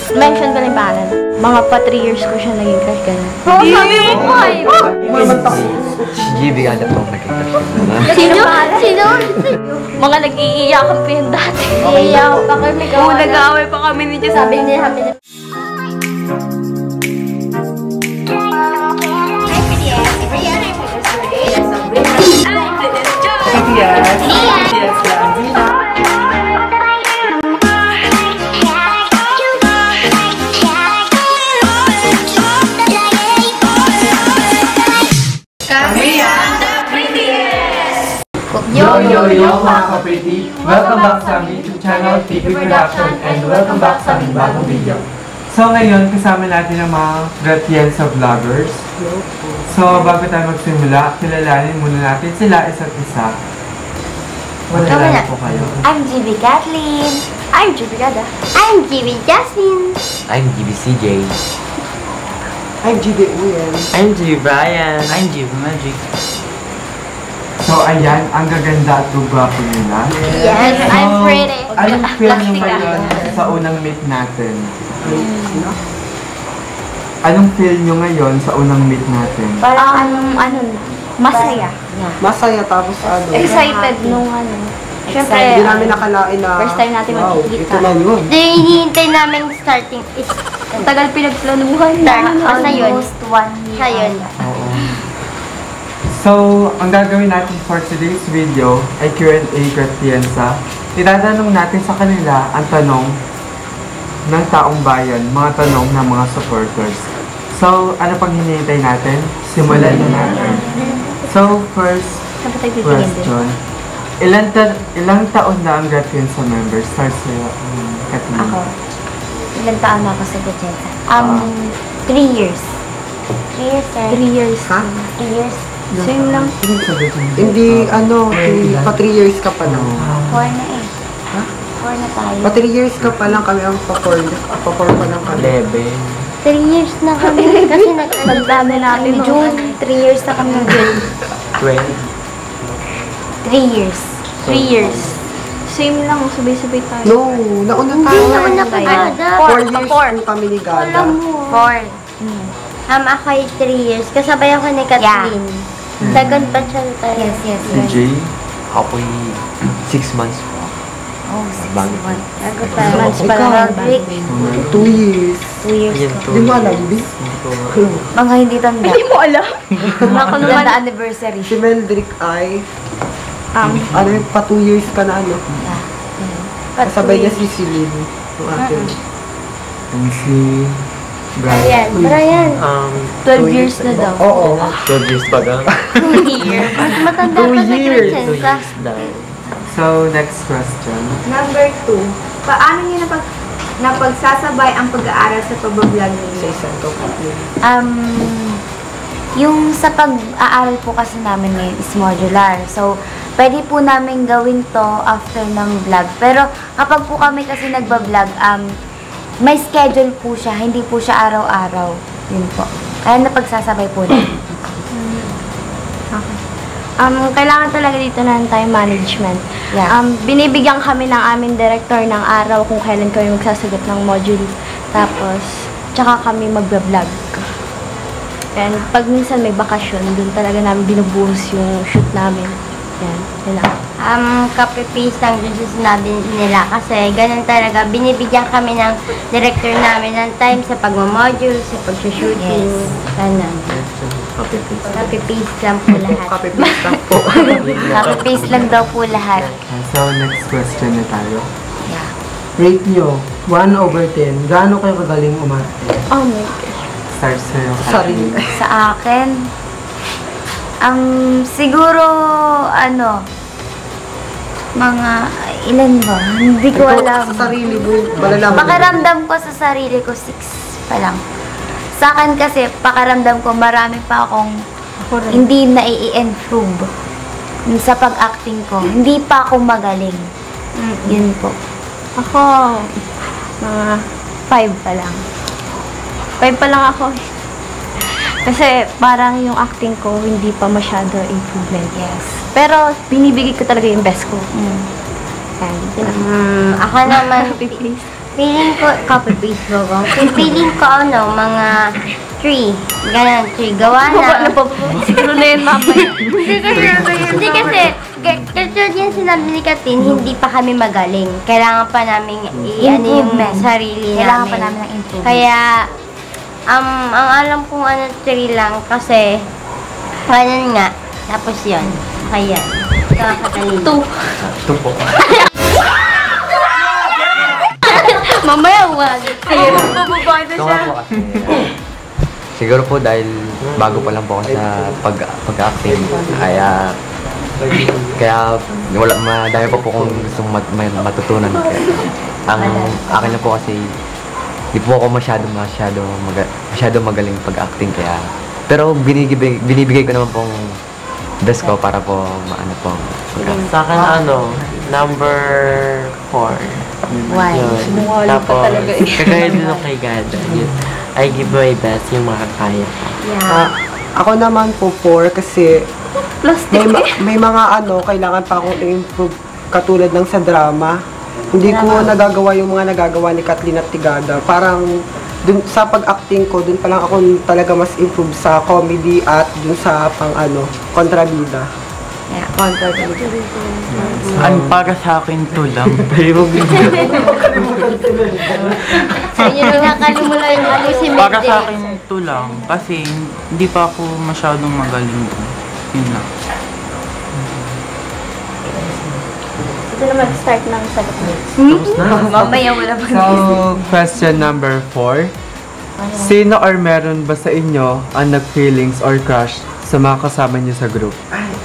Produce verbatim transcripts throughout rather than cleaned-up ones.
Mention ko lang yung pangalan. Mga pa three years ko siya naging crush ka na. Oo, sabi mo ko kayo. Si G B ganda po naging crush ka na. Sino? Sino? Mga nag-iiyakan pa yun dati. Iiyak pa kami. Oo, nag-aaway pa kami ni Diyos. Sabi niya kami na. Yo, yo, yo mga ka-pretty! Welcome back sa aming YouTube channel, T V Production, and welcome back sa aming bagong video. So ngayon, kasama natin ang mga Gratienza vloggers. So bago tayo magsimula, kilalanin muna natin sila isa't isa. Wala po kayo. I'm G B Kathleen. I'm Juby Gada. I'm G B Jasmine. I'm G B C J. I'm G B Uyen. I'm G B Brian. I'm G B Magic. So ayan, ang gaganda at gwapo nila. Yes, I'm pretty. Anong feel nyo ngayon sa unang meet natin? Anong feel nyo ngayon sa unang meet natin? Parang anong, ano, masaya. Masaya tapos ano. Excited nung ano. Siyempre, Hindi namin nakalain na. first time natin wow, magkikita. ito na yun. Hindi, hinihintay namin starting is ang tagal pinagplanuhan start. na. Basta yun. one year. Sa yun. Oo. So, ang gagawin natin for today's video ay Q and A Gratienza. Itatanong natin sa kanila ang tanong ng taong bayan, mga tanong ng mga supporters. So, ano pang hinihintay natin? Simulan na natin. So, first Saan ba tayo titingin din? question. Ilang, ta ilang taon na ang Gratienza members? Start sa'yo, um, Kathleen. Ako. Ilang taon na ako sa Gacheta? Um, three years. Three years, sir. Three years. Ha? Three years. Same lang. Ilang sabi ko? Hindi, ano, three- pa three years ka pa lang. Four na eh. Ha? Four na tayo. Pa three years ka pa lang kami ang pa-four. Pa-four pa lang kami. Eleven. Three years na kami. Kasi Pagdami natin nag- nung June. Three years na kami ng June. Twelve. Three years. Three years. Same lang. Sabay-sabay tayo. No, nauna Hindi tayo. naman na tayo. Gada. Four years po kami ni Gada. Alam mo. Four. Um, ako ay three years. Kasabay ako ni Kathleen. Second batch siya tayo. Yes, yes, Si Jay, ako ay six months po. Oh, six Bago. months. Bago pa. Ikaw, Months pa ikaw. lang. Break. Two years. Two years Ayan, ko. two Di mo years. alam, di? Hindi ko Mga hindi tanda. Hindi mo alam. Ako naman. Anniversary. Si Meldrick ay, Um, ano yun, pa two years ka na ano. Kasabay niya si Celine. Yung atin. And si Brian. Brian. Brian. Um, twelve years na daw. Oo. twelve years pa gang. Two years. Mas matanda Two pa sa years. Two Crescenza. years daw. So, next question. Number two, paano niyo napag napagsasabay ang pag-aaral sa pag-vlog Sa ninyo? isang kapatid. Um, yung sa pag-aaral po kasi namin ngayon is modular. So, pwede po namin gawin to after ng vlog. Pero kapag po kami kasi nagba-vlog, um, may schedule po siya. Hindi po siya araw-araw. Yun po. Kaya napagsasabay po namin. Okay. Um, kailangan talaga dito ng time management. Yeah. Um, binibigyan kami ng aming director ng araw kung kailan kami magsasagot ng module. Tapos, tsaka kami magbablog. And pag minsan may bakasyon, dun talaga namin binubuhos yung shoot namin. Yan, yun lang. Um, copy-paste lang dun sa sinabi nila kasi ganun talaga, binibigyan kami ng director namin ng time sa pagmamodule, sa pag-shooting. Yes. Ganun. Copy-paste. Copy-paste lang po lahat. Copy-paste lang po. Copy-paste lang daw po lahat. Uh, So, next question na tayo. Yeah. Rate nyo, one over ten. Gaano kayo kagaling umarte? Oh my gosh. Start sa'yo, Sarili. Kathleen. Sa akin, um, siguro, ano, mga, ilan ba? Hindi ko Ikaw, alam. Sa sarili mo, malalaman. Pakiramdam ko sa sarili ko, six pa lang. Sa akin kasi, pakiramdam ko, marami pa akong hindi na i-improve sa pag-acting ko. Hindi pa ako magaling. Yun po. Ako, mga five pa lang. Five pa lang ako. Kasi parang yung acting ko, hindi pa masyado improvement. Yes. Pero binibigay ko talaga yung best ko. Mm. And, yun lang. Um, ako naman, Happy please. Feeling ko, copy-paste ko ko. Feeling ko, ano, mga three. Ganun, three. Gawa na. Siguro na yun mamaya. Hindi kasi, hindi kasi, katulad yan sinabi ni Katin, hindi pa kami magaling. Kailangan pa namin i-ano yung sarili namin. Kailangan pa namin ng improvement. Kaya, um, ang alam kong ano, three lang kasi, ganun nga. Tapos yun. Kaya, kakatalino. Two. Ito po. Mamaya, wag. Kaya mabababa na Ito siya. nga po kasi. Siguro po dahil bago pa lang po ako sa pag, pag-acting. Kaya, kaya wala, madami pa po kung gustong mat, may matutunan. Kaya, ang akin na po kasi, di po ako masyado, masyado, maga, masyado magaling pag-acting. Kaya, pero binibigay, binibigay ko naman pong best ko para po maano po. Sa akin, ano, number four. Why? Yun. Tapos, kagaya din ako kay Gada. Yun. I give my best yung makakaya ko. Ah, ako naman po four kasi may, ma- may mga ano, kailangan pa akong i-improve katulad ng sa drama. Hindi ko nagagawa yung mga nagagawa ni Kathleen at Tigada. Parang dun, sa pag-acting ko, dun pa lang ako talaga mas improve sa comedy at dun sa pang ano, kontrabida. Yeah, control. Ang para sa akin to lang. Sa inyo nung nakalimutan yung ano si Para Mede. sa akin ito lang, kasi hindi pa ako masyadong magaling doon. Yun lang. Ito naman, start ng sagot mo. Mamaya wala pa. So, question number four. Sino or meron ba sa inyo ang nag-feelings or crush sa mga kasama niyo sa group?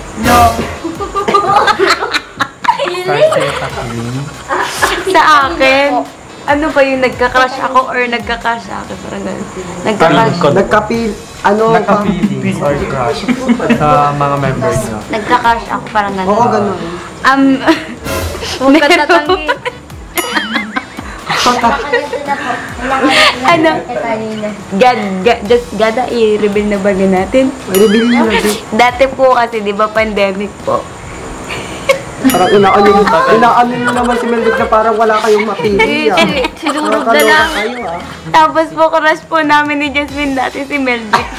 Sa akin, ano ba yung nagka-crush ako or nagka-crush sa akin? Parang ganun. Nagka-crush. Nagka-feel, ano, Nagka-feelings or crush sa mga members niyo? Nagka-crush ako parang ganun. oo, ganun. Um, huwag ka tatanggi. Ano? God, God, just gada, i-reveal na ba din natin? I-reveal nyo na din. Dati po kasi, di ba, pandemic po. Parang inaano nyo, inaano nyo naman si Meldrick na parang wala kayong mapili ah. Sinurog Parang na lang. kaloka kayo ah. Tapos po, crush po namin ni Jasmine dati si Meldrick.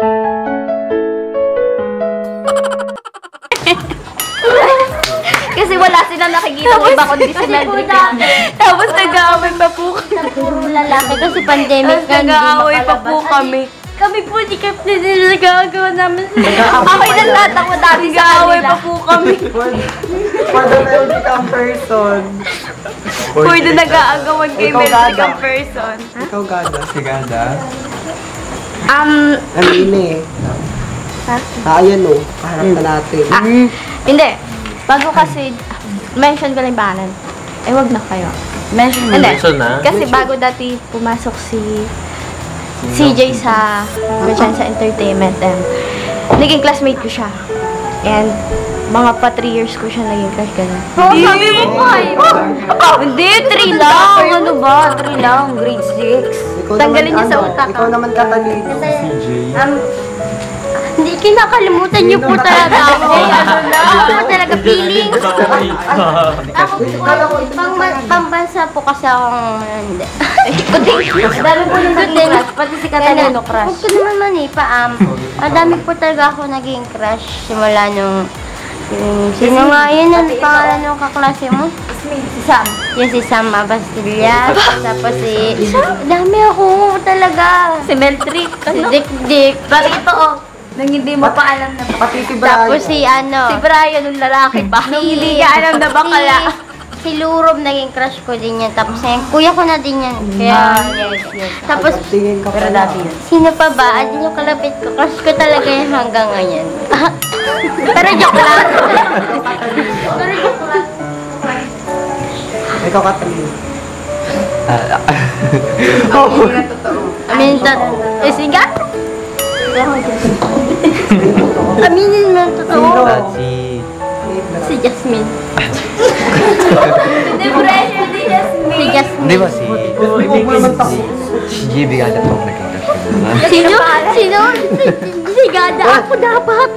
Kasi wala silang nakikita ng iba kundi si Meldrick. Tapos nag-aaway pa po kami. Puro lalaki kasi pandemic Tapos na hindi nag-aaway pa makalabas. po kami. Kami po, di kami nagagawa namin sa Okay lang lahat ako dati sa Nag-aaway kanila. pa po kami. For the Meldrick ang person. For the nag-aagawan kay Ikaw, Meldrick Gada. ang person. Ikaw, Gada. Si Ganda? Um, Ano yun eh. Ah, ayan o. Paharap na natin. ah, hindi. Bago kasi, mention ko lang yung pangalan. Eh, wag na kayo. Mention Hindi. Mention na? Kasi bago dati pumasok si C J sa Merchants Entertainment and naging classmate ko siya. And mga pa three years ko siya naging crush ganun. Oo, sabi mo pa eh. Hindi, three lang! Ano ba? Three lang, grade six. Ikaw Tanggalin naman, niyo sa ano, utak, Ikaw ah. naman Kathleen. Um, hindi kinakalimutan niyo po talaga ako. Ano na? Ako po talaga feelings. Ako po, pang, pambansa po kasi akong hindi. Dami po nung naging crush, pati si Catalino crush. Huwag ko naman man eh, pa, um, madami po talaga ako naging crush simula nung, yung, sino nga yun, ang pangalan ng kaklase mo? Si Sam. Yung si Sam Abastilla, tapos si, dami ako talaga. Si Meldrick. Si Dick Dick. Bakit ito oh? Nang hindi mo pa alam na bakla. Pati si Brian. Tapos si ano, Si Brian, yung lalaki pa. Nung hindi niya alam na bakla. Si, si Lurob, naging crush ko din yan. Tapos yung kuya ko na din yan. Kaya, yes, yes. Tapos, Tingin ka pero pala. dati yun. sino pa ba? Adin yung kalapit ko. Crush ko talaga yan hanggang ngayon. Pero joke lang. Pero joke lang. Ikaw Kathleen. Aminin to. Eh, siga? Aminin mo ang totoo. Si... Si Jasmine. Hindi pressure ni Jasmine. Si Jasmine. Di ba si... Huwag mo naman tako. Si G B Ganda po ang naging crush ko. Sino? Sino? Si- Si Gada. Ako dapat.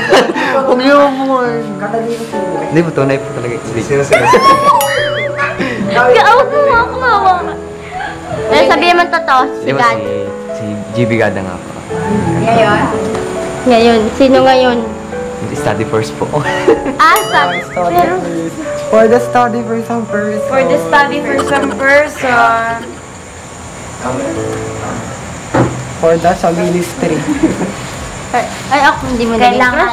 Huwag niyo mo. Kathleen sino? Hindi po, tunay po talaga. Sino sino? Gaawag mo ako nga. Pero sabihin mo totoo, si Di ba God. si, si G B Gada nga po. Ngayon? Ngayon. Sino ngayon? Study first po. Ah, sa... Study first. For the study for some person. For the study for some person. For the sa ministry. Ay, ay, ako hindi mo naging Kailangan.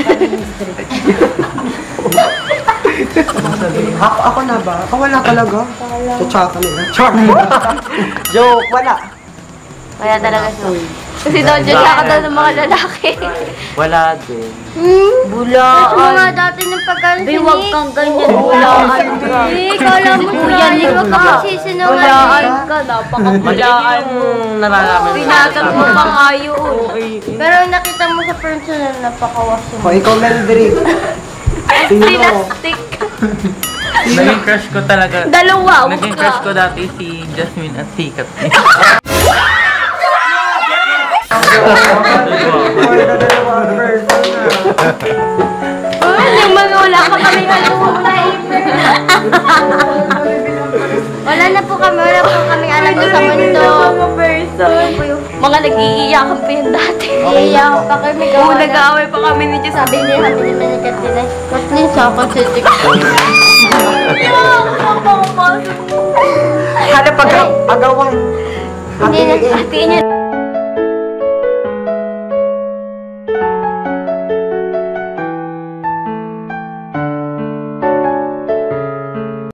Ako, ako na ba? Ako wala talaga. Tsaka nila. Char! Joke, wala. Wala talaga siya. Kasi daw dyan ka daw ng mga lalaki. Wala din. Hmm? Bulaan. Kasi mga dati ng pagkano Be, huwag kang ganyan. Bulaan Bulaan ka. Eh, kala mo Kuya, yan. Huwag ka magsisinungaling. Bulaan ka, Mali napakabulaan mo. yung nalalaman mo. Pinatag mo pa nga yun. Pero nakita mo sa personal, napakawaso O, ikaw, Meldrick. Sino? Plastic. Naging crush ko talaga. Dalawa. Naging crush ko dati si Jasmine at si Kathleen. For the dalawang person. Ay, yung mga wala pa kami wala na po kami, wala po kami alam doon sa mundo. Mga nag-iiyakan pa yun dati. Iiyakan pa kami. Oo, nag-aaway pa kami ni Diyos. Sabi niya kami ni Manikat nila. Kathleen, sa ako sa TikTok. Hala, pag-agawan. Hindi na, hatiin niya.